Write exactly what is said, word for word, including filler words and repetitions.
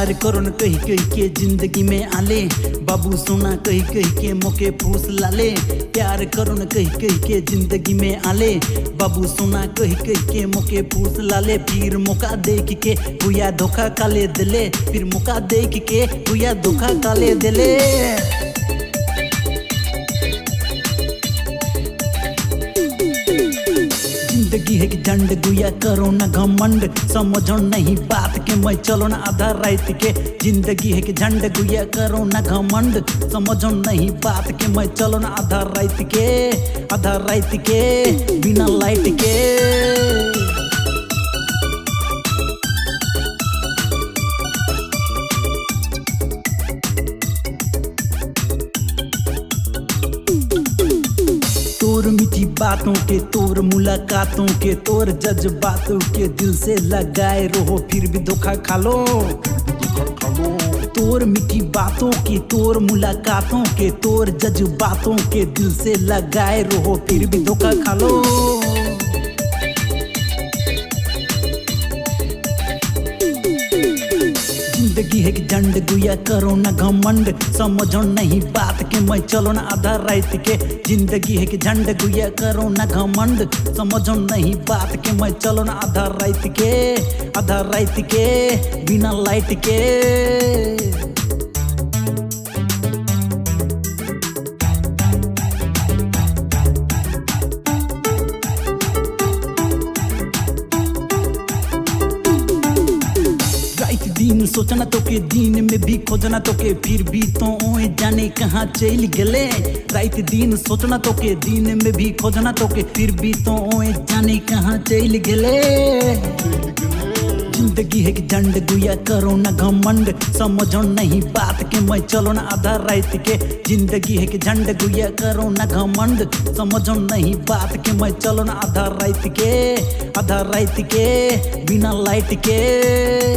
प्यार करो न कही कही के जिंदगी में आले, बाबू सोना कही कही के मोके फूस लाले। प्यार करो न कही कही के जिंदगी में आले, बाबू सोना कही कही के मोके फूस लाले। फिर मौका देख के भूया धोखा काले दिले, फिर मौका देख के भूया धोखा काले दिले। जिंदगी है कि झंड गुया करो न घमंड, समझो नहीं बात के मैं चलो न आधा रात के। जिंदगी है कि झंड गुया करो न घमंड, समझो नहीं बात के मैं चलो न आधा रात के। आधा रात के बिना लाइट के। तोर मीठी बातों के, तोर मुलाकातों के, तोर जज्बातों के दिल से लगाए रहो फिर भी धोखा खा लो। तोर मीठी बातों की, तोर मुलाकातों के, तोर जज्बातों के दिल से लगाए रहो फिर भी धोखा खा लो। जिंदगी है कि झंड गुया करो न घमंड, समझो नहीं बात के मैं चलो न आधा रात के। जिंदगी है कि झंड गुया करो न घमंड, समझो नहीं बात के मैं चलो न आधा रात के। आधा रात के बिना लाइट के। दिन सोचना तो के, दिन में भी खोजना तो के, फिर भी तो ओए जाने कहाँ चल गले। रात दिन सोचना तो के, दिन में भी खोजना तो के, फिर भी तो ओए जाने कहाँ चल गले। जिंदगी है कि झंड गुया करो न घमंड, समझो नहीं बात के मैं चलो न आधा रात के। जिंदगी है कि झंड गुया करो न घमंड, समझो नहीं बात के मैं चलो न आधा रात के। आधा रात के बिना लाइट के।